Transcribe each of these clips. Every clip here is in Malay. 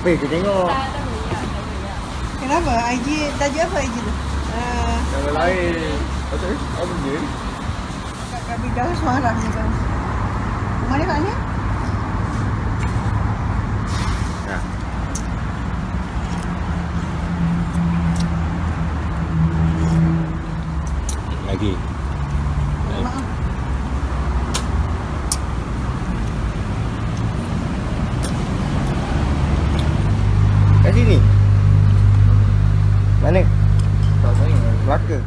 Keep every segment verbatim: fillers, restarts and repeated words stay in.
Weh, kau tengok. Kenapa? I G, tajuk apa I G tu? Uh, Nama lain. Apa ni? Apa benda ni? Kat bidang suara ni kan. Mana kat ni? Nah. Lagi. Maaf. Kat sini. Mana? Tak tahu. Belaka.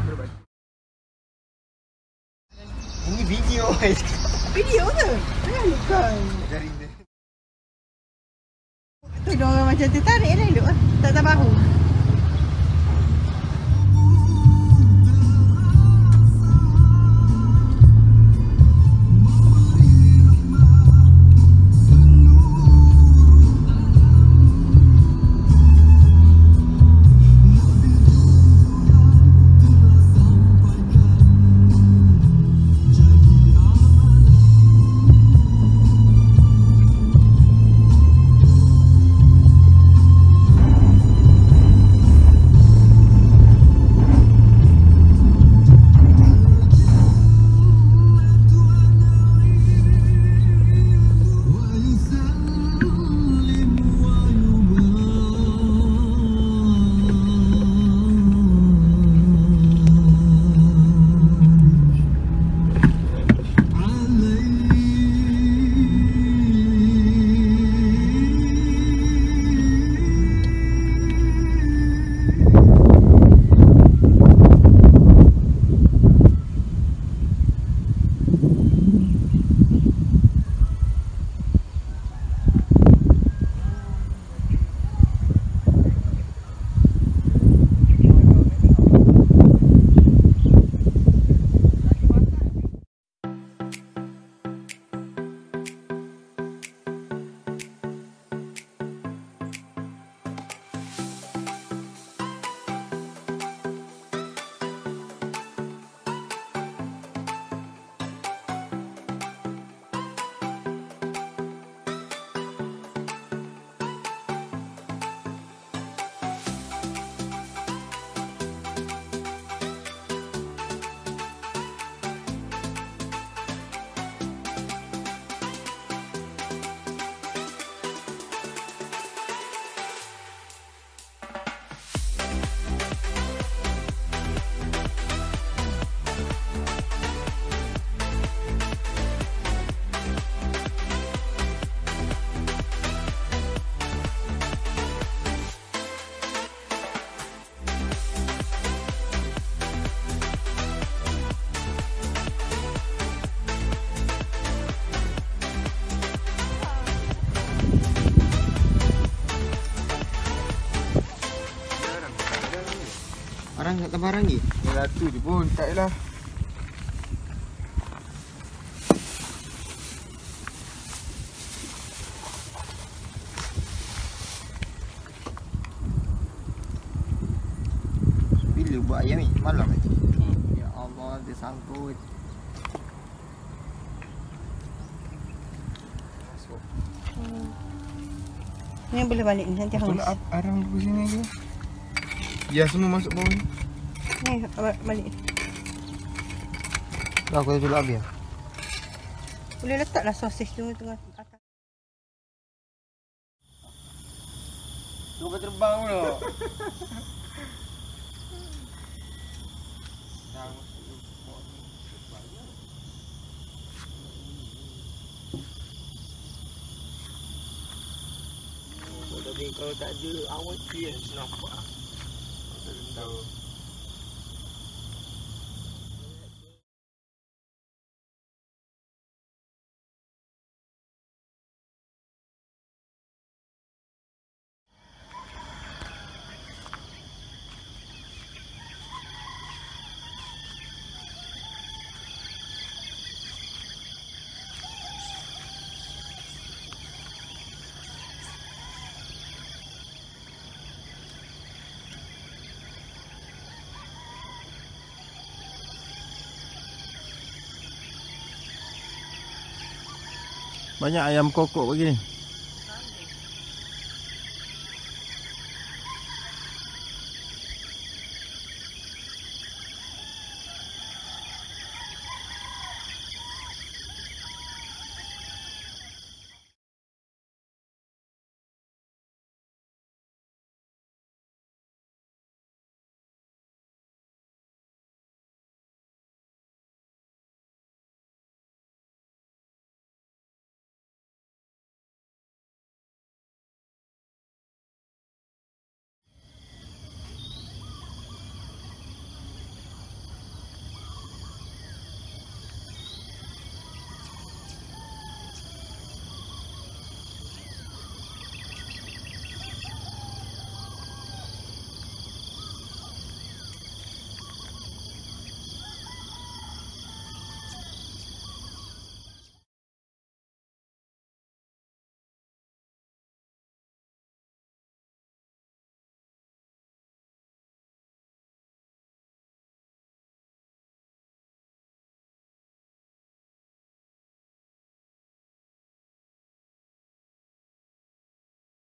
Ini video. Video ke? Eh, bukan. Dari ni. Tu dia orang macam tertarik lah duk. Tak tahu bahu. Barang tak tambah barang lagi? Yalah tu je pun, tak lah. Bila buat ayam ni? Malam ni? Ya Allah, dia sangkut. Ni boleh balik ni, nanti hangus. Tolak arang di sini je. Ya, semua masuk bawah ni. Ni, balik. Dah aku dah tolak habis. Boleh letaklah sosis tu tengah atas. Tunggu terbang pula. Tapi kalau tak ada awan clear nampak. Tak tahu. Banyak ayam kokok begini.